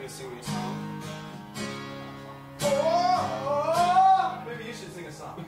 me to sing me a song? Oh, maybe you should sing a song.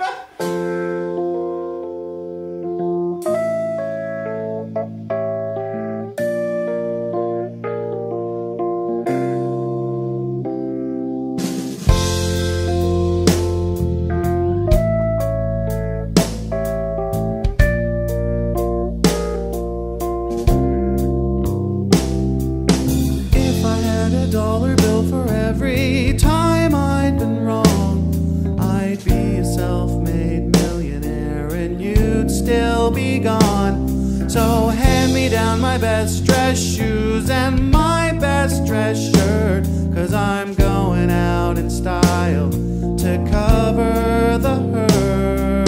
$1 bill for every time I'd been wrong, I'd be a self-made millionaire and you'd still be gone. So hand me down my best dress shoes and my best dress shirt, 'cause I'm going out in style to cover the hurt.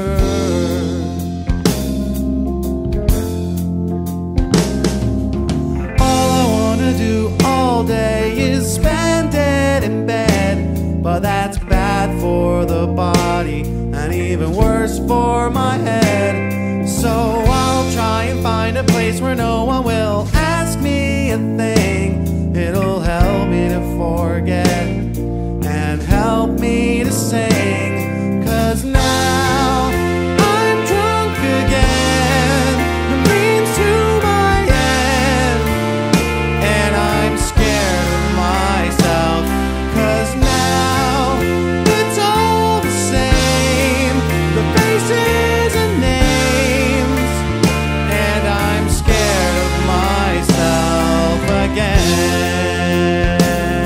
All I wanna do all day is spend it in bed, but that's bad for the body and even worse for my head. So I'll try and find a place where no one will ask me a thing. It'll help me to forget and help me to sing, 'cause now I'm drunk again, the means to my end, and I'm scared of myself, 'cause now it's all the same, the faces and names, and I'm scared of myself again.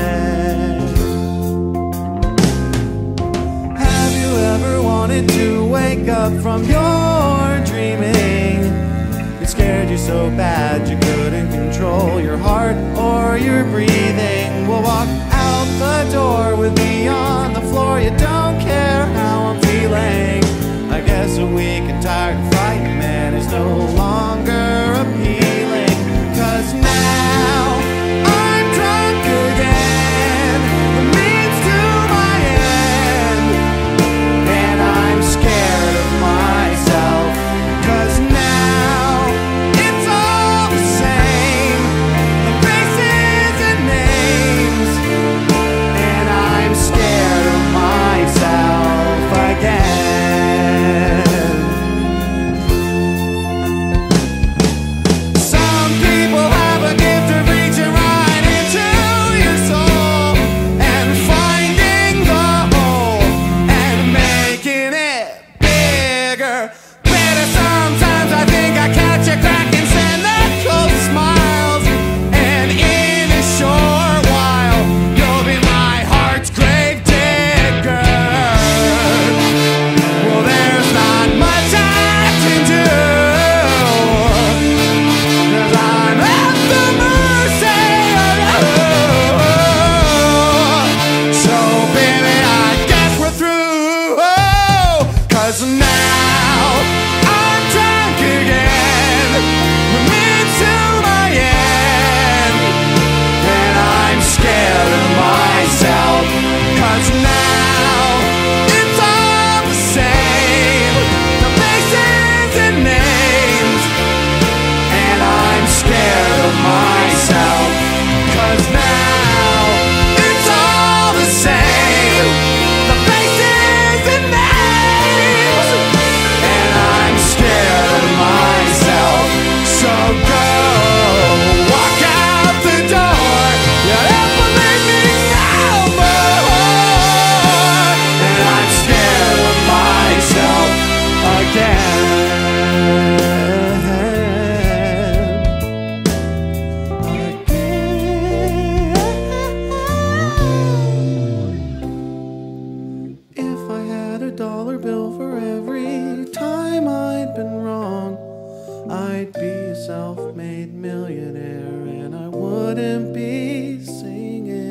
Have you ever wanted to wake up from your dreaming? It scared you so bad you couldn't control your heart or your breathing. Well, walk out the door with me on the floor. You don't care how I'm feeling. I guess a weak and tired and frightened man is no longer appealing, 'cause now I'm drunk again, the means to my end, and I'm scared of myself, 'cause now it's all the same, the faces and names, and I'm scared of myself again. Some people have a gift of reaching right into your soul and finding the hole and making it bigger, better. Sometimes I think I catch a crack and send that close smiles, and in a short while you'll be my heart's grave digger. Well, there's not much I can do, 'cause I'm at the mercy of you. So baby, I guess we're through, 'cause now I'm drunk again, the means to my end, and I'm scared of myself, 'cause now it's all the same, the faces and names, and I'm scared of myself, 'cause now it's all the same, the faces and names, and I'm scared of myself. So go walk out the door, you'll never make me no more, and I'm scared of myself again. If I had $1 bill for every time I'd been wrong, I'd be a self-made millionaire and I wouldn't be singing.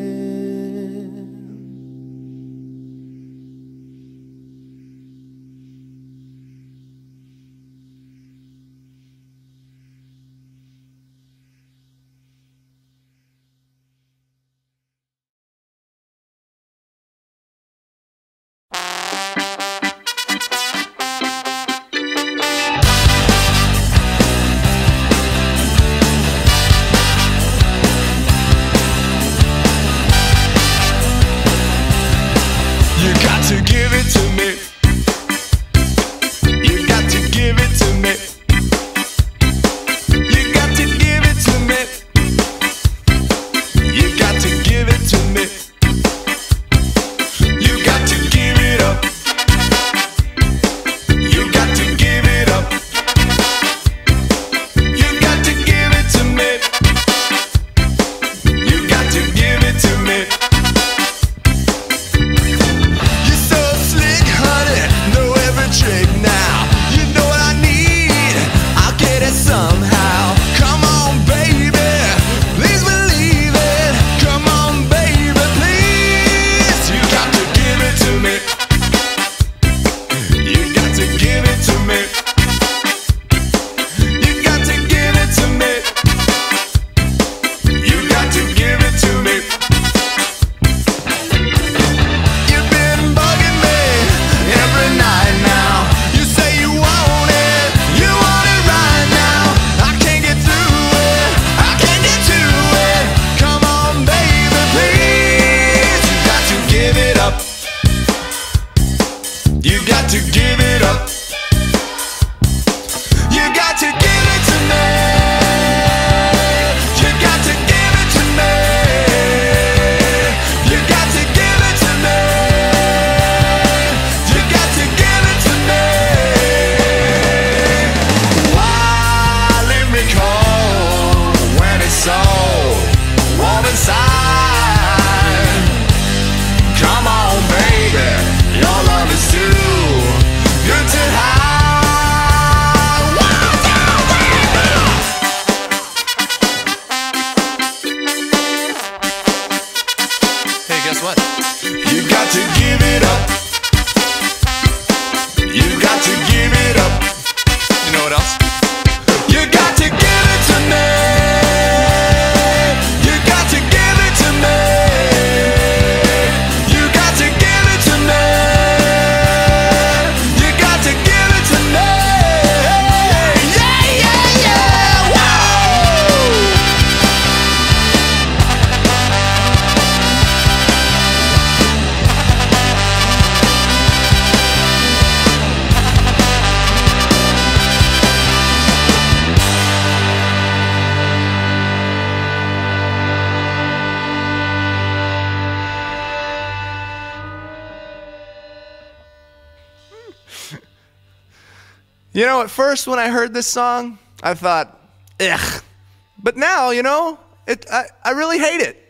You know, at first when I heard this song, I thought, ugh. But now, you know, I really hate it.